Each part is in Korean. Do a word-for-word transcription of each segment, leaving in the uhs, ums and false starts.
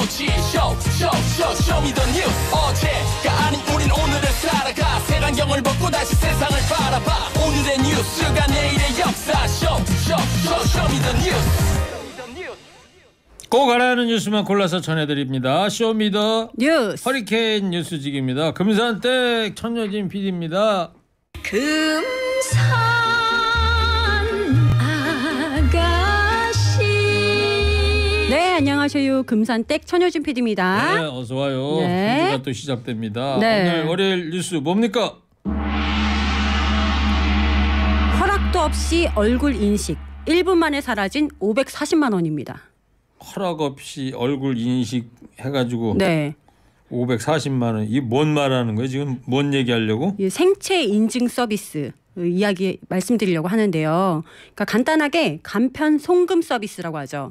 오지 쇼쇼쇼 쇼미더뉴스 어제가 아닌 우린 오늘을 살아가 색안경을 벗고 다시 세상을 바라봐 오늘의 뉴스가 내일의 역사 쇼쇼쇼 쇼미더뉴스 꼭 알아야 하는 뉴스만 골라서 전해드립니다. 쇼미더 뉴스 허리케인 뉴스직입니다. 금산댁 천여진 피디입니다. 금산 아가씨. 네, 안녕하세요. 금산댁 천여진 피디입니다. 네, 어서 와요. 네. 한 주가 또 시작됩니다. 네. 오늘 월요일 뉴스 뭡니까? 허락도 없이 얼굴 인식 일 분 만에 사라진 오백사십만 원입니다. 허락 없이 얼굴 인식 해가지고 네. 오백사십만 원. 이게 뭔 말하는 거예요? 지금 뭔 얘기하려고? 생체 인증 서비스 이야기 말씀드리려고 하는데요. 그러니까 간단하게 간편 송금 서비스라고 하죠.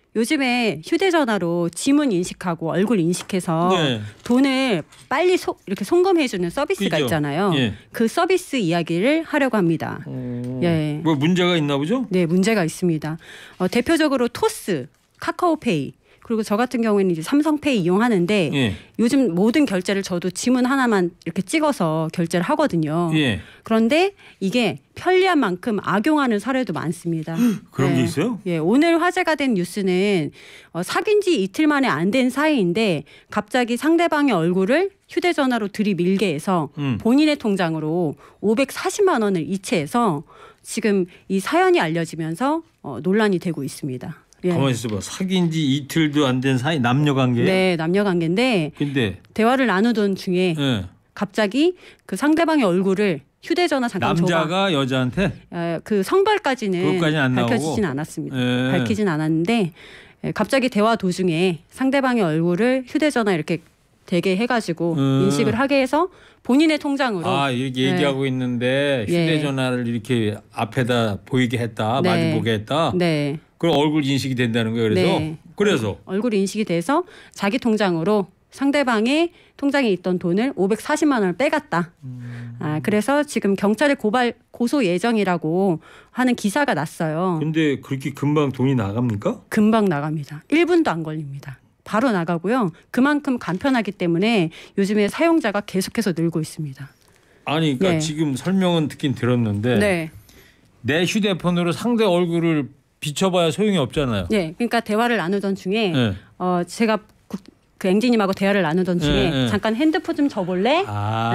요즘에 휴대전화로 지문 인식하고 얼굴 인식해서 네. 돈을 빨리 소, 이렇게 송금해주는 서비스가 그죠? 있잖아요. 예. 그 서비스 이야기를 하려고 합니다. 어... 예. 뭐 문제가 있나 보죠? 네, 문제가 있습니다. 어, 대표적으로 토스, 카카오페이 그리고 저 같은 경우에는 이제 삼성페이 이용하는데 예. 요즘 모든 결제를 저도 지문 하나만 이렇게 찍어서 결제를 하거든요. 예. 그런데 이게 편리한 만큼 악용하는 사례도 많습니다. 그런 네. 게 있어요? 예, 오늘 화제가 된 뉴스는 어, 사귄 지 이틀 만에 안 된 사이인데 갑자기 상대방의 얼굴을 휴대전화로 들이밀게 해서 음. 본인의 통장으로 오백사십만 원을 이체해서 지금 이 사연이 알려지면서 어, 논란이 되고 있습니다. 예. 가만히 있어봐. 사귄 지 이틀도 안 된 사이 남녀관계예요? 네, 남녀관계인데 근데 대화를 나누던 중에 예. 갑자기 그 상대방의 얼굴을 휴대전화 잠깐 남자가 줘봐. 여자한테? 어, 그 성별까지는 그것까지는 안 밝혀지진 나오고? 않았습니다. 예. 밝히진 않았는데 예, 갑자기 대화 도중에 상대방의 얼굴을 휴대전화 이렇게 대게 해가지고 음. 인식을 하게 해서 본인의 통장으로 아 이렇게 네. 얘기하고 있는데 휴대전화를 예. 이렇게 앞에다 보이게 했다. 네. 마주보게 했다. 네. 그럼 얼굴 인식이 된다는 거예요. 그래서 네. 그래서 얼굴 인식이 돼서 자기 통장으로 상대방의 통장에 있던 돈을 오백사십만 원을 빼갔다. 음. 아, 그래서 지금 경찰에 고발 고소 예정이라고 하는 기사가 났어요. 근데 그렇게 금방 돈이 나갑니까? 금방 나갑니다. 일 분도 안 걸립니다. 바로 나가고요. 그만큼 간편하기 때문에 요즘에 사용자가 계속해서 늘고 있습니다. 아니 그러니까 네. 지금 설명은 듣긴 들었는데 네. 내 휴대폰으로 상대 얼굴을 비춰봐야 소용이 없잖아요. 네. 그러니까 대화를 나누던 중에 네. 어, 제가 그, 그 앵지님하고 대화를 나누던 중에 네, 네. 잠깐 핸드폰 좀 줘볼래?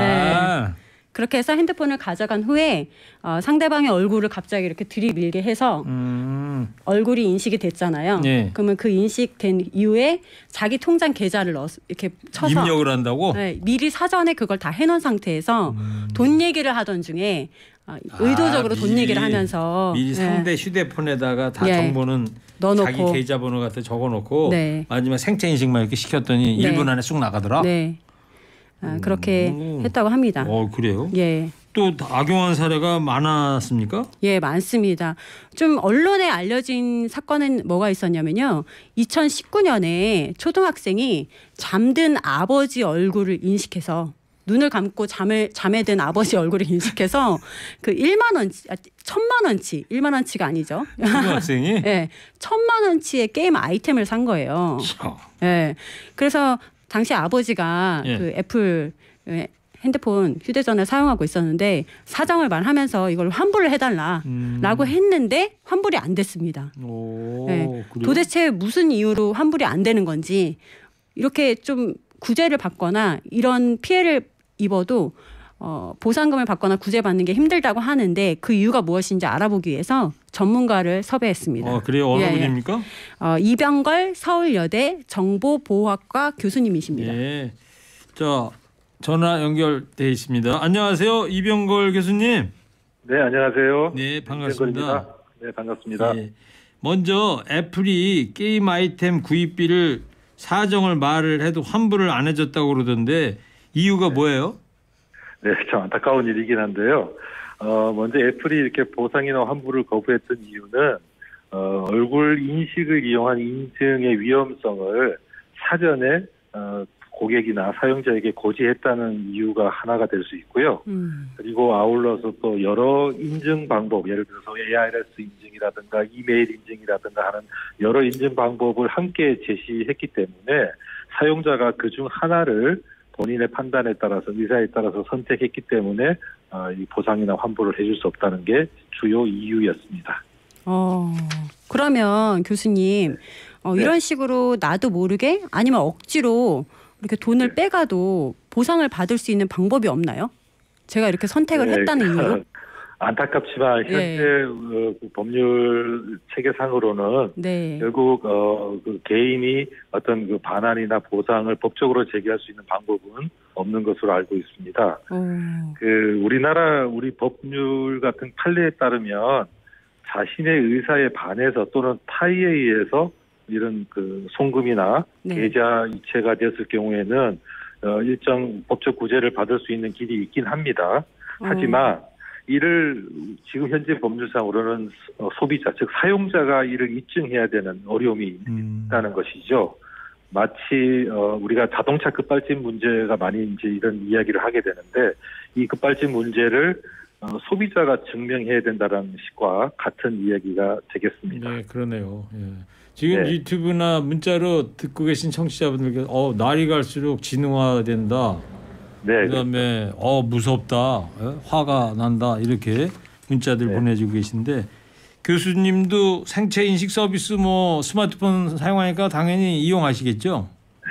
아. 네. 그렇게 해서 핸드폰을 가져간 후에 어, 상대방의 얼굴을 갑자기 이렇게 들이밀게 해서 음. 얼굴이 인식이 됐잖아요. 네. 그러면 그 인식된 이후에 자기 통장 계좌를 넣어 이렇게 쳐서 입력을 한다고? 네, 미리 사전에 그걸 다 해놓은 상태에서 음. 돈 얘기를 하던 중에 어, 의도적으로 아, 돈 미리, 얘기를 하면서 미리 네. 상대 휴대폰에다가 다 예. 정보는 넣어놓고. 자기 계좌번호 같은 적어놓고 네. 마지막 생체 인식만 이렇게 시켰더니 네. 일 분 안에 쑥 나가더라. 네. 아, 그렇게 음. 했다고 합니다. 어 그래요? 예. 또 악용한 사례가 많았습니까? 예, 많습니다. 좀 언론에 알려진 사건은 뭐가 있었냐면요. 이천십구 년에 초등학생이 잠든 아버지 얼굴을 인식해서 눈을 감고 잠을 잠에 든 아버지 얼굴을 인식해서 그 일만 원치, 아, 천만 원치, 일만 원치가 아니죠. 초등학생이? 예, 천만 원치의 게임 아이템을 산 거예요. 예, 그래서 당시 아버지가 예. 그 애플 핸드폰 휴대전화를 사용하고 있었는데 사정을 말하면서 이걸 환불을 해달라라고 음. 했는데 환불이 안 됐습니다. 오, 네. 그래요? 도대체 무슨 이유로 환불이 안 되는 건지 이렇게 좀 구제를 받거나 이런 피해를 입어도 어, 보상금을 받거나 구제받는 게 힘들다고 하는데 그 이유가 무엇인지 알아보기 위해서 전문가를 섭외했습니다. 어, 그래요? 어느 예, 예. 분입니까? 어, 이병걸 서울여대 정보보호학과 교수님이십니다. 예. 자, 전화 연결돼 있습니다. 안녕하세요, 이병걸 교수님. 네, 안녕하세요. 네, 반갑습니다. 이병걸입니다. 네, 반갑습니다. 예. 먼저 애플이 게임 아이템 구입비를 사정을 말을 해도 환불을 안 해줬다고 그러던데 이유가 뭐예요? 네, 참 안타까운 일이긴 한데요. 어, 먼저 애플이 이렇게 보상이나 환불을 거부했던 이유는 어, 얼굴 인식을 이용한 인증의 위험성을 사전에 어, 고객이나 사용자에게 고지했다는 이유가 하나가 될 수 있고요. 음. 그리고 아울러서 또 여러 인증 방법, 예를 들어서 에이아르에스 인증이라든가 이메일 인증이라든가 하는 여러 인증 방법을 함께 제시했기 때문에 사용자가 그중 하나를 본인의 판단에 따라서 의사에 따라서 선택했기 때문에 어, 이 보상이나 환불을 해줄 수 없다는 게 주요 이유였습니다. 어, 그러면 교수님 어, 네. 이런 식으로 나도 모르게 아니면 억지로 이렇게 돈을 네. 빼가도 보상을 받을 수 있는 방법이 없나요? 제가 이렇게 선택을 네, 했다는 이유로? 안타깝지만 현재 네. 어, 그 법률 체계상으로는 네. 결국 어, 그 개인이 어떤 그 반환이나 보상을 법적으로 제기할 수 있는 방법은 없는 것으로 알고 있습니다. 어, 그 우리나라 우리 법률 같은 판례에 따르면 자신의 의사에 반해서 또는 타의에 의해서 이런 그 송금이나 네. 계좌 이체가 됐을 경우에는 어, 일정 법적 구제를 받을 수 있는 길이 있긴 합니다. 하지만 이를 지금 현재 법률상으로는 어, 소비자 즉 사용자가 이를 입증해야 되는 어려움이 음. 있다는 것이죠. 마치 어, 우리가 자동차 급발진 문제가 많이 이제 이런 이야기를 하게 되는데 이 급발진 문제를 어, 소비자가 증명해야 된다는 것과 같은 이야기가 되겠습니다. 네, 그러네요. 예. 지금 네. 유튜브나 문자로 듣고 계신 청취자분들께 어, 날이 갈수록 진흥화된다. 네, 그다음에 어 무섭다, 예? 화가 난다 이렇게 문자들 네. 보내주고 계신데 교수님도 생체 인식 서비스 뭐 스마트폰 사용하니까 당연히 이용하시겠죠?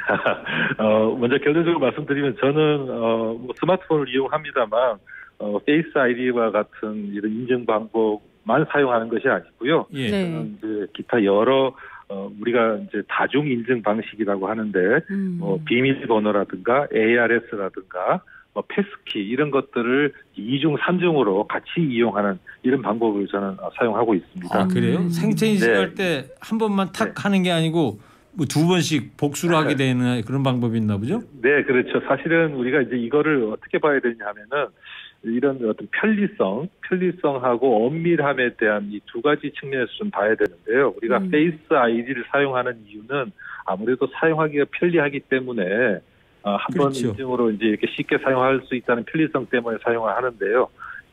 어, 먼저 결론적으로 말씀드리면 저는 어, 뭐 스마트폰을 이용합니다만 어, 페이스 아이디와 같은 이런 인증 방법만 사용하는 것이 아니고요. 예. 네. 저는 이제 기타 여러 어, 우리가 이제 다중 인증 방식이라고 하는데 음. 뭐 비밀번호라든가 에이아르에스라든가 뭐 패스키 이런 것들을 이중, 삼중으로 같이 이용하는 이런 방법을 저는 사용하고 있습니다. 아 그래요? 음. 생체 인식할 네. 때 한 번만 탁 네. 하는 게 아니고 뭐 두 번씩 복수를 하게 되는 그런 방법이 있나 보죠? 네, 그렇죠. 사실은 우리가 이제 이거를 어떻게 봐야 되냐 하면은 이런 어떤 편리성, 편리성하고 엄밀함에 대한 이 두 가지 측면에서 좀 봐야 되는데요. 우리가 음. 페이스 아이디를 사용하는 이유는 아무래도 사용하기가 편리하기 때문에 어, 한번 그렇죠. 인증으로 이제 이렇게 쉽게 사용할 수 있다는 편리성 때문에 사용을 하는데요.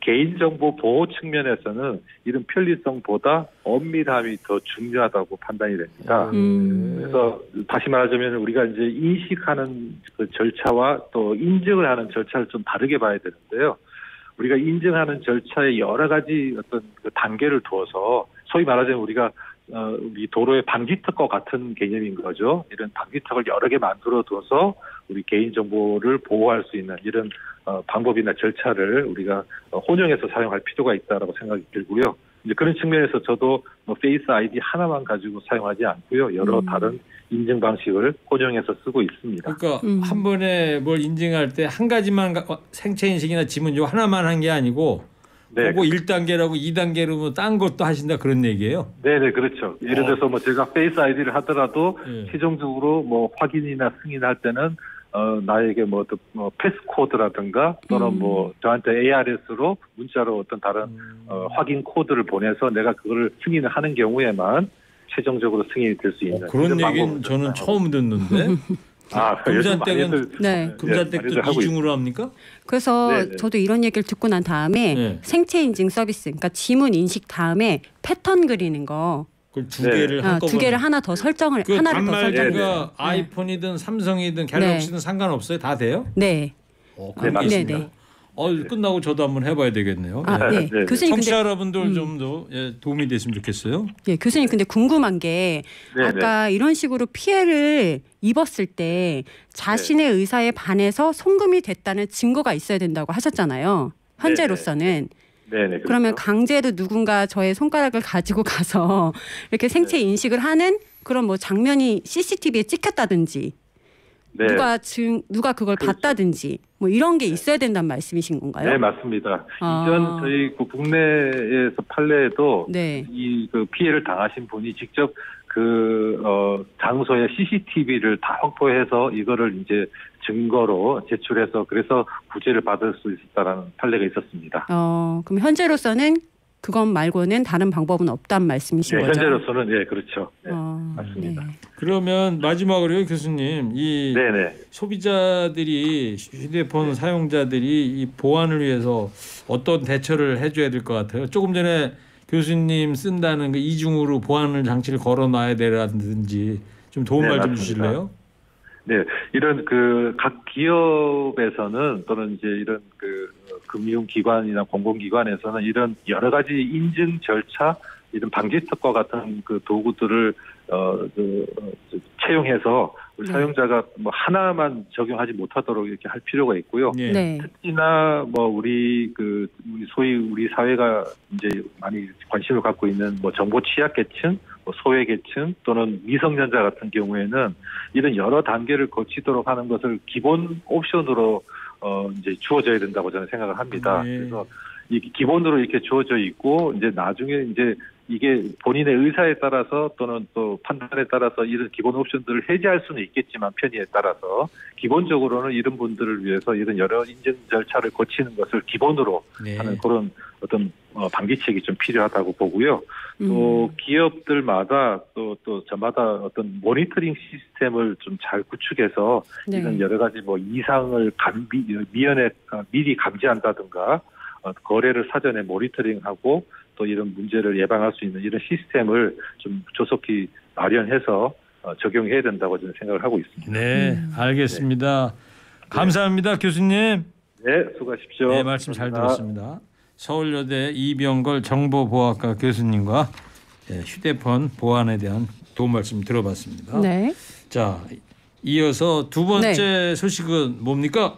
개인정보 보호 측면에서는 이런 편리성보다 엄밀함이 더 중요하다고 판단이 됩니다. 음. 그래서 다시 말하자면 우리가 이제 인식하는 그 절차와 또 인증을 하는 절차를 좀 다르게 봐야 되는데요. 우리가 인증하는 절차에 여러 가지 어떤 그 단계를 두어서 소위 말하자면 우리가 어, 우리 도로의 방지턱과 같은 개념인 거죠. 이런 방지턱을 여러 개 만들어 둬서 우리 개인정보를 보호할 수 있는 이런 어, 방법이나 절차를 우리가 어, 혼용해서 사용할 필요가 있다라고 생각이 들고요. 이제 그런 측면에서 저도 뭐 페이스 아이디 하나만 가지고 사용하지 않고요. 여러 음. 다른 인증 방식을 혼용해서 쓰고 있습니다. 그러니까 음. 한 번에 뭘 인증할 때 한 가지만 가- 생체 인식이나 지문 요 하나만 한 게 아니고 네, 그거 일 단계라고 이 단계로 뭐 딴 것도 하신다 그런 얘기예요. 네네 그렇죠. 예를 들어서 뭐 제가 페이스 아이디를 하더라도 예. 최종적으로 뭐 확인이나 승인할 때는 어 나에게 뭐, 또 뭐 패스 코드라든가 또는 음. 뭐 저한테 에이아르에스로 문자로 어떤 다른 음. 어, 확인 코드를 보내서 내가 그거를 승인을 하는 경우에만 최종적으로 승인이 될 수 있는 어, 그런 이런 얘기는 방법을 저는 저는 처음 듣는데 아, 금산댁은- 요즘 많이들- 네. 예, 금산댁도 많이들 하고 이중으로 합니까? 그래서 네네. 저도 이런 얘기를 듣고 난 다음에 네. 생체 인증 서비스, 그러니까 지문 인식 다음에 패턴 그리는 거, 그걸 두 네. 개를 어, 한꺼번에 두 개를 하나 더 설정을 그 하나를 더 설정을. 네, 단말기가 네. 아이폰이든 삼성이든 갤럭시든 상관없어요? 다 돼요? 네. 어, 네, 그런 게 맞습니다. 있습니다. 네, 네. 어, 끝나고 저도 한번 해봐야 되겠네요. 아, 예. 네. 네, 네. 교수님 근데 청취자 여러분들 음. 좀 더 예, 도움이 됐으면 좋겠어요. 예, 교수님 근데 궁금한 게 네, 아까 이런 식으로 피해를 입었을 때 자신의 의사에 반해서 송금이 됐다는 증거가 있어야 된다고 하셨잖아요. 현재로서는. 네네 그렇죠. 그러면 강제로 누군가 저의 손가락을 가지고 가서 이렇게 생체 인식을 하는 그런 뭐 장면이 씨씨티비에 찍혔다든지 네. 누가 증 누가 그걸 그렇죠. 봤다든지 뭐 이런 게 있어야 된다는 말씀이신 건가요? 네, 맞습니다. 아. 이전 저희 그 국내에서 판례에도 네. 이 그 피해를 당하신 분이 직접 그 어, 장소에 씨씨티비를 다 확보해서 이거를 이제 증거로 제출해서 그래서 구제를 받을 수 있었다라는 판례가 있었습니다. 어, 그럼 현재로서는 그것 말고는 다른 방법은 없다는 말씀이신 네, 거죠? 현재로서는 예, 그렇죠. 네, 어, 맞습니다. 네. 그러면 마지막으로요, 교수님. 이 네네. 소비자들이 휴대폰 사용자들이 이 보안을 위해서 어떤 대처를 해줘야 될 것 같아요. 조금 전에 교수님 쓴다는 그 이중으로 보안 장치를 걸어놔야 되라든지 좀 도움말 네, 좀 맞습니다. 주실래요? 네, 이런 그 각 기업에서는 또는 이제 이런 그 금융기관이나 공공기관에서는 이런 여러 가지 인증 절차, 이런 방지턱과 같은 그 도구들을 어, 그, 어, 채용해서 우리 네. 사용자가 뭐 하나만 적용하지 못하도록 이렇게 할 필요가 있고요. 예. 네. 특히나 뭐 우리 그 우리 소위 우리 사회가 이제 많이 관심을 갖고 있는 뭐 정보 취약계층, 뭐 소외계층 또는 미성년자 같은 경우에는 이런 여러 단계를 거치도록 하는 것을 기본 옵션으로 어 이제 주어져야 된다고 저는 생각을 합니다. 네. 그래서 이 기본으로 이렇게 주어져 있고 이제 나중에 이제 이게 본인의 의사에 따라서 또는 또 판단에 따라서 이런 기본 옵션들을 해제할 수는 있겠지만 편의에 따라서 기본적으로는 이런 분들을 위해서 이런 여러 인증 절차를 거치는 것을 기본으로 네. 하는 그런 어떤 어, 방지책이 좀 필요하다고 보고요. 또 음. 기업들마다 또, 또 저마다 어떤 모니터링 시스템을 좀 잘 구축해서 네. 이런 여러 가지 뭐 이상을 감, 미, 미연에 미리 감지한다든가 어, 거래를 사전에 모니터링하고 또 이런 문제를 예방할 수 있는 이런 시스템을 좀 조속히 마련해서 어, 적용해야 된다고 저는 생각을 하고 있습니다. 네, 음. 알겠습니다. 감사합니다, 교수님. 네, 수고하십시오. 네, 말씀 잘 감사합니다. 들었습니다. 서울여대 이병걸 정보보호학과 교수님과 휴대폰 보안에 대한 도움 말씀 들어봤습니다. 네. 자, 이어서 두 번째 소식은 뭡니까?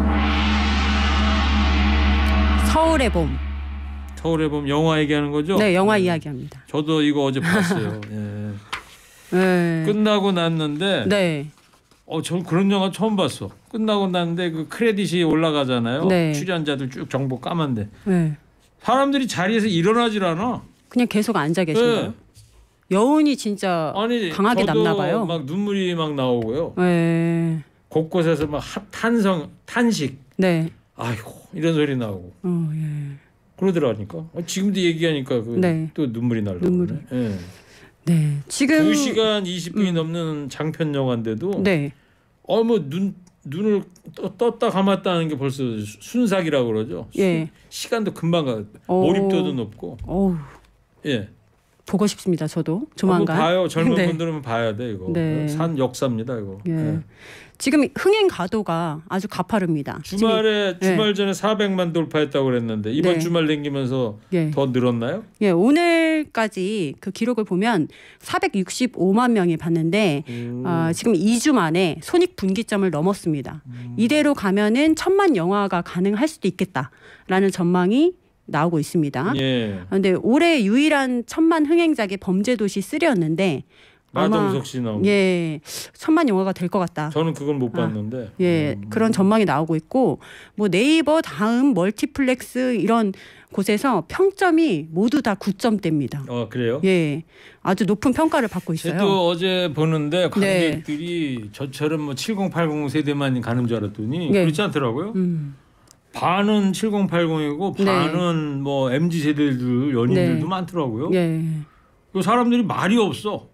서울의 봄. 서울에 보면 영화 얘기하는 거죠? 네, 영화 이야기합니다. 저도 이거 어제 봤어요. 예. 네. 끝나고 났는데 네. 어, 저 그런 영화 처음 봤어. 끝나고 났는데 그 크레딧이 올라가잖아요. 네. 출연자들 쭉 정보 까만데 네. 사람들이 자리에서 일어나질 않아. 그냥 계속 앉아 계신가요? 네. 여운이 진짜 아니 강하게 저도 남나 봐요. 막 눈물이 막 나오고요. 네. 곳곳에서 막 하- 탄성 탄식. 네. 아이고 이런 소리 나오고 어, 예. 그러더라니까. 어, 지금도 얘기하니까 그 네. 또 눈물이 날라. 눈물이. 예. 네. 지금 두 시간 이십 분이 넘는 장편 영화인데도 네. 어 뭐 눈 눈을 떠, 떴다 감았다 하는 게 벌써 순삭이라고 그러죠. 예. 시, 시간도 금방 가. 오. 몰입도도 높고. 어우, 예. 보고 싶습니다. 저도 한번 조만간. 봐요. 젊은 네. 분들은 봐야 돼 이거. 네. 산 역사입니다 이거. 예. 예. 지금 흥행 가도가 아주 가파릅니다. 주말에 지금, 주말 전에 사백만 돌파했다고 그랬는데 이번 네. 주말 남기면서 예. 더 늘었나요? 예, 오늘까지 그 기록을 보면 사백육십오만 명이 봤는데 음. 어, 지금 이 주 만에 손익 분기점을 넘었습니다. 음. 이대로 가면은 천만 영화가 가능할 수도 있겠다라는 전망이 나오고 있습니다. 예. 그런데 올해 유일한 천만 흥행작이 범죄도시 삼이었는데 마동석 씨 나오고. 예, 천만 영화가 될 것 같다. 저는 그건 못 아, 봤는데. 예, 음. 그런 전망이 나오고 있고 뭐 네이버 다음 멀티플렉스 이런 곳에서 평점이 모두 다 구 점대입니다. 어 그래요? 예, 아주 높은 평가를 받고 있어요. 저도 어제 보는데 네. 관객들이 저처럼 뭐 칠십 팔십 세대만 가는 줄 알았더니 네. 그렇지 않더라고요. 음, 반은 칠십 팔십이고 네. 반은 뭐 엠지 세대들 연인들도 네. 많더라고요. 예, 그 사람들이 말이 없어.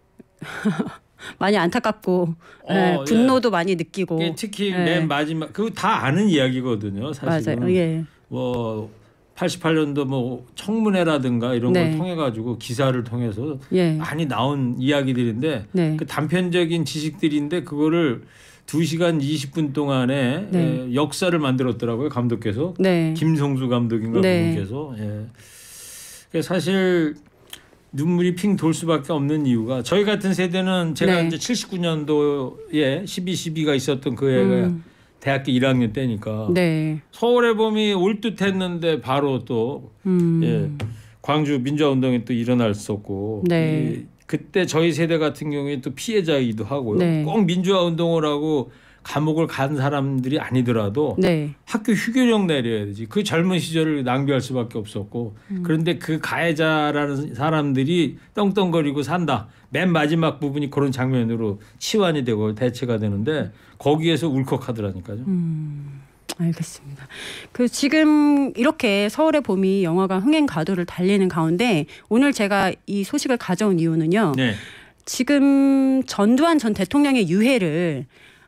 많이 안타깝고 어, 예, 예. 분노도 많이 느끼고. 이게 특히 예. 맨 마지막 그거 다 아는 이야기거든요. 사실은. 맞아요. 예, 뭐 팔십팔 년도 뭐 청문회라든가 이런 네. 걸 통해 가지고 기사를 통해서 예, 많이 나온 이야기들인데 네, 그 단편적인 지식들인데 그거를 두 시간 이십 분 동안에 네. 에, 역사를 만들었더라고요. 감독께서. 네, 김성수 감독인가 네. 그분께서. 예. 그래서 사실 눈물이 핑 돌 수밖에 없는 이유가 저희 같은 세대는 제가 네. 이제 칠십구 년도에 십이 십이가 있었던 그 해가 음, 대학교 일 학년 때니까 네, 서울의 봄이 올 듯했는데 바로 또 음, 예, 광주 민주화운동이 또 일어났었고 네. 이, 그때 저희 세대 같은 경우에 또 피해자이기도 하고요. 네. 꼭 민주화운동을 하고 감옥을 간 사람들이 아니더라도 네, 학교 휴교령 내려야 되지. 그 젊은 시절을 낭비할 수밖에 없었고 음. 그런데 그 가해자라는 사람들이 떵떵거리고 산다. 맨 마지막 부분이 그런 장면으로 치환이 되고 대체가 되는데 거기에서 울컥하더라니까요. 음, 알겠습니다. 그 지금 이렇게 서울의 봄이 영화가 흥행 가도를 달리는 가운데 오늘 제가 이 소식을 가져온 이유는요. 네. 지금 전두환 전 대통령의 유해를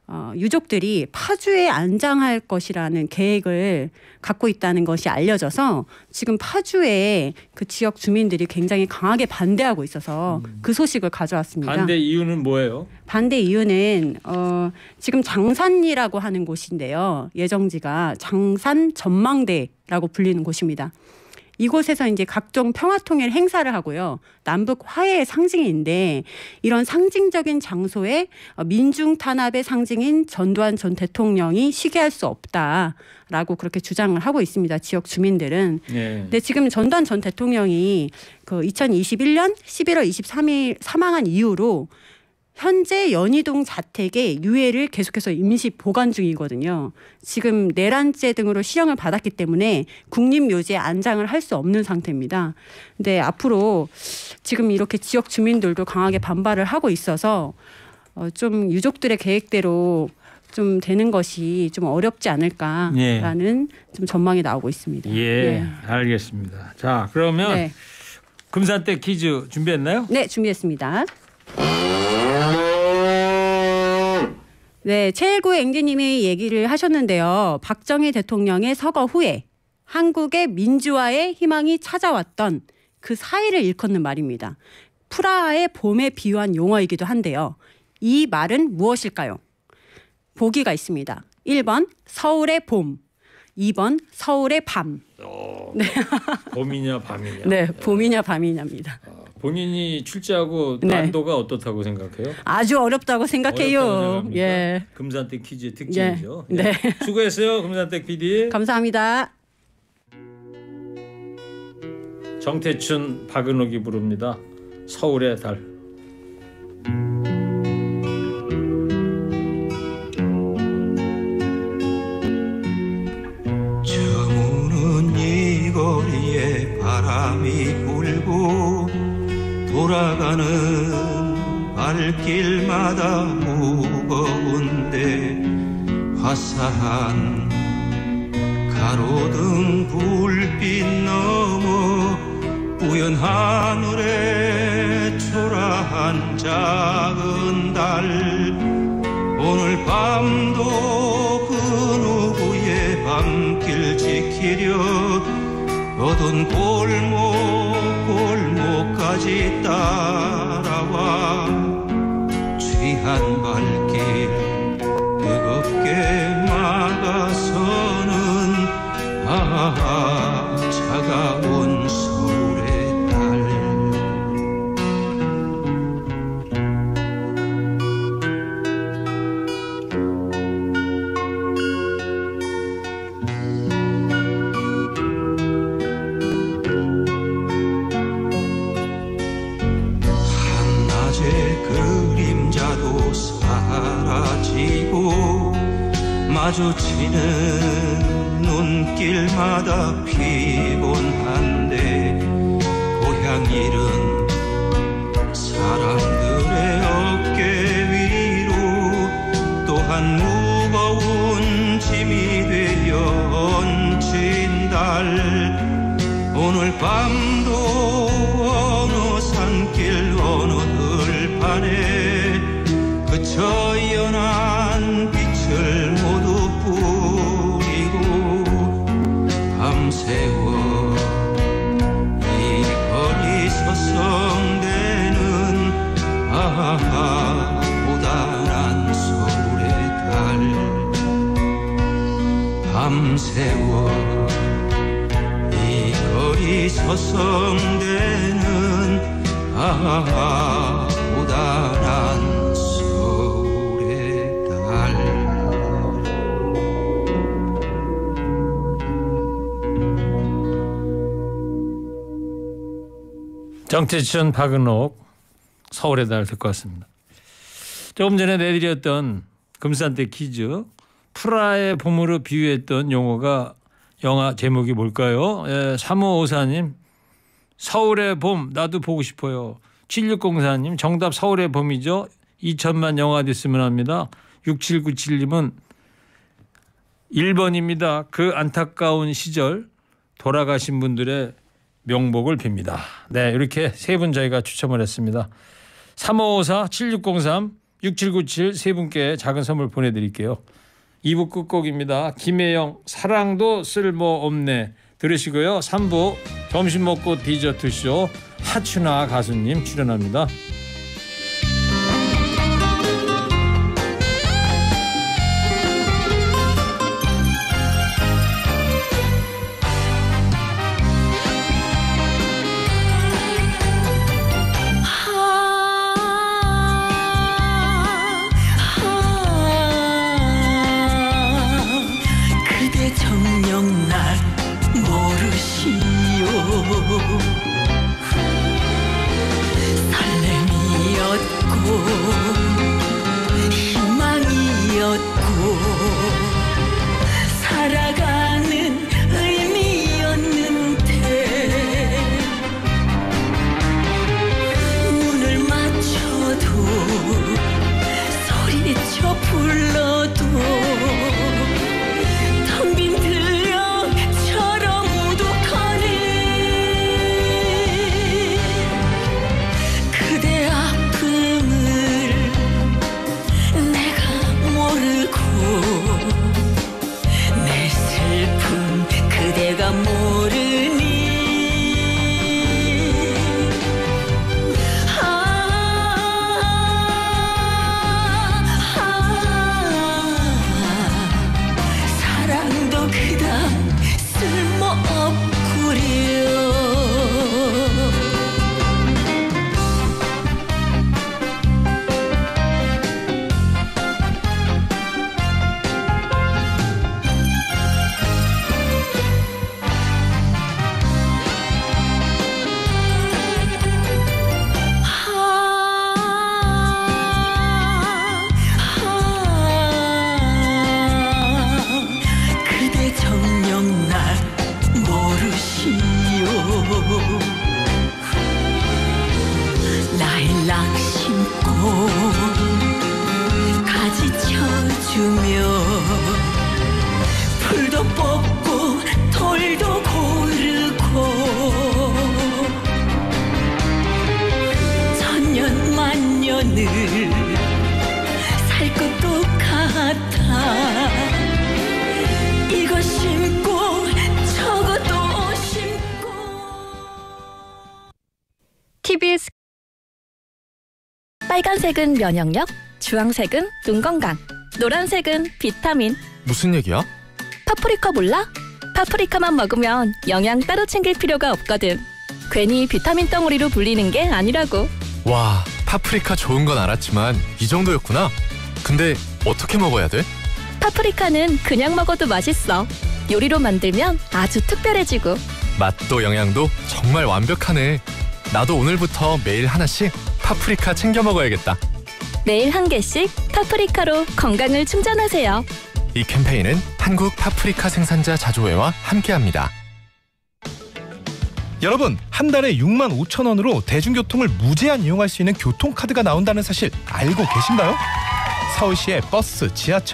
어, 유족들이 파주에 안장할 것이라는 계획을 갖고 있다는 것이 알려져서 지금 파주에 그 지역 주민들이 굉장히 강하게 반대하고 있어서 음. 그 소식을 가져왔습니다. 반대 이유는 뭐예요? 반대 이유는 어, 지금 장산리라고 하는 곳인데요. 예정지가 장산 전망대라고 불리는 곳입니다. 이곳에서 이제 각종 평화통일 행사를 하고요. 남북 화해의 상징인데 이런 상징적인 장소에 민중 탄압의 상징인 전두환 전 대통령이 쉬게할 수 없다라고 그렇게 주장을 하고 있습니다. 지역 주민들은. 네. 근데 지금 전두환 전 대통령이 그 이천이십일 년 십일월 이십삼일 사망한 이후로 현재 연희동 자택에 유해를 계속해서 임시 보관 중이거든요. 지금 내란죄 등으로 실형을 받았기 때문에 국립묘지에 안장을 할 수 없는 상태입니다. 근데 앞으로 지금 이렇게 지역 주민들도 강하게 반발을 하고 있어서 좀 유족들의 계획대로 좀 되는 것이 좀 어렵지 않을까라는 예. 좀 전망이 나오고 있습니다. 예, 예. 알겠습니다. 자, 그러면 네. 금산댁 퀴즈 준비했나요? 네, 준비했습니다. 네, 최일구 앵디님이 얘기를 하셨는데요. 박정희 대통령의 서거 후에 한국의 민주화의 희망이 찾아왔던 그 사이를 일컫는 말입니다. 프라하의 봄에 비유한 용어이기도 한데요. 이 말은 무엇일까요? 보기가 있습니다. 일 번 서울의 봄, 이 번 서울의 밤. 어, 네. 봄이냐 밤이냐. 네, 봄이냐 밤이냐입니다. 어, 본인이 출제하고 난도가 네. 어떻다고 생각해요? 아주 어렵다고 생각해요. 예. 금산댁 퀴즈의 특징이죠. 예. 네. 예. 수고했어요, 금산댁 피디. 감사합니다. 정태춘, 박은옥이 부릅니다. 서울의 달. 저무는 이 거리에 바람이 불고 돌아가는 발길마다 무거운데 화사한 가로등 불빛 너머 뿌연 하늘에 초라한 작은 달 오늘 밤도 그 누구의 밤길 지키려 어두운 골목 골목까지 따라와 취한 발길 뜨겁게 막아서는 아 차가운 서울의 달 한낮의 그림자도 사라지고 마주치는 눈길마다 피곤한데 고향 일은 사람들의 어깨 위로 또한 무거운 짐이 되어 얹힌 달 오늘 밤도 어느 산길 어느 들판에 그쳐 연한 빛을 모두 밤새워 이 거리 서성대는 아하 고단한 서울의 달 밤새워 이 거리 서성대는 아하 고단한 서울의 달 정태춘, 박은옥, 서울의 달 듣고 왔습니다. 조금 전에 내드렸던 금산댁 퀴즈 프라하의 봄으로 비유했던 용어가 영화 제목이 뭘까요? 예, 삼오오사님 서울의 봄 나도 보고 싶어요. 칠육공사님 정답 서울의 봄이죠. 이천만 영화 됐으면 합니다. 육칠구칠님은 일 번입니다. 그 안타까운 시절 돌아가신 분들의 명복을 빕니다. 네, 이렇게 세 분 저희가 추첨을 했습니다. 삼오오사 칠육공삼 육칠구칠 세 분께 작은 선물 보내드릴게요. 이 부 끝곡입니다. 김혜영 사랑도 쓸모없네 들으시고요. 삼 부 점심 먹고 디저트쇼 하춘아 가수님 출연합니다. 살 것도 같아. 이거 심고 저것도 심고. 티비에스 빨간색은 면역력, 주황색은 눈 건강, 노란색은 비타민. 무슨 얘기야? 파프리카 몰라? 파프리카만 먹으면 영양 따로 챙길 필요가 없거든. 괜히 비타민 덩어리로 불리는 게 아니라고. 와, 파프리카 좋은 건 알았지만 이 정도였구나. 근데 어떻게 먹어야 돼? 파프리카는 그냥 먹어도 맛있어. 요리로 만들면 아주 특별해지고. 맛도 영양도 정말 완벽하네. 나도 오늘부터 매일 하나씩 파프리카 챙겨 먹어야겠다. 매일 한 개씩 파프리카로 건강을 충전하세요. 이 캠페인은 한국 파프리카 생산자 자조회와 함께합니다. 여러분, 한 달에 육만 오천 원으로 대중교통을 무제한 이용할 수 있는 교통카드가 나온다는 사실 알고 계신가요? 서울시의 버스, 지하철